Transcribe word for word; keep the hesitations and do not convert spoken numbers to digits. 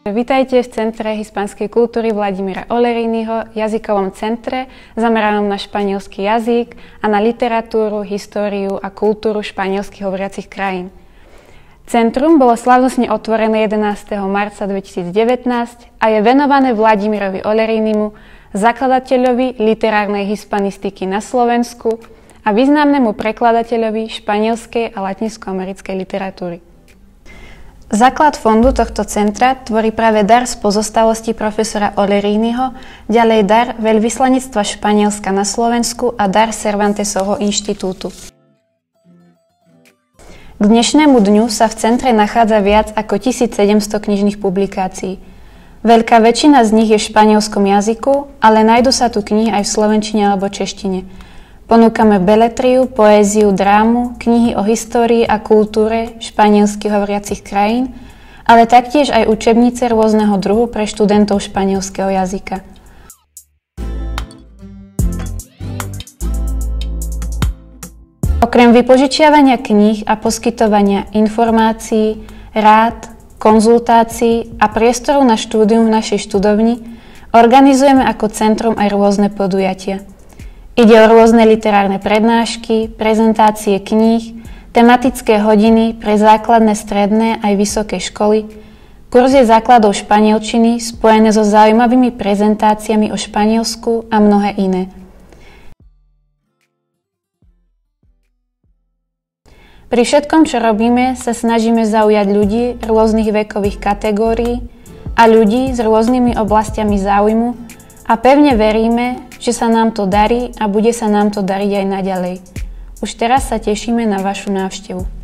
Vitajte v Centre hispánskej kultúry Vladimíra Oleriniho, jazykovom centre zameranom na španielský jazyk a na literatúru, históriu a kultúru španielsky hovoriacich krajín. Centrum bolo slávnostne otvorené jedenásteho marca dvetisícdevätnásť a je venované Vladimírovi Olerinimu, zakladateľovi literárnej hispanistiky na Slovensku a významnému prekladateľovi španielskej a latinskoamerickej literatúry. Základ fondu tohto centra tvorí práve dar z pozostalosti profesora Oleriniho, ďalej dar veľvyslanectva Španielska na Slovensku a dar Cervantesovho inštitútu. K dnešnému dňu sa v centre nachádza viac ako tisícsedemsto knižných publikácií. Veľká väčšina z nich je v španielskom jazyku, ale nájdu sa tu knihy aj v slovenčine alebo češtine. Ponúkame beletriu, poéziu, drámu, knihy o histórii a kultúre španielsky hovoriacich krajín, ale taktiež aj učebnice rôzneho druhu pre študentov španielského jazyka. Okrem vypožičiavania kníh a poskytovania informácií, rád, konzultácií a priestorov na štúdium v našej študovni organizujeme ako centrum aj rôzne podujatia. Ide o rôzne literárne prednášky, prezentácie kníh, tematické hodiny pre základné, stredné aj vysoké školy, kurzy základov španielčiny spojené so zaujímavými prezentáciami o Španielsku a mnohé iné. Pri všetkom, čo robíme, sa snažíme zaujať ľudí rôznych vekových kategórií a ľudí s rôznymi oblastiami záujmu a pevne veríme, že sa nám to darí a bude sa nám to dariť aj naďalej. Už teraz sa tešíme na vašu návštevu.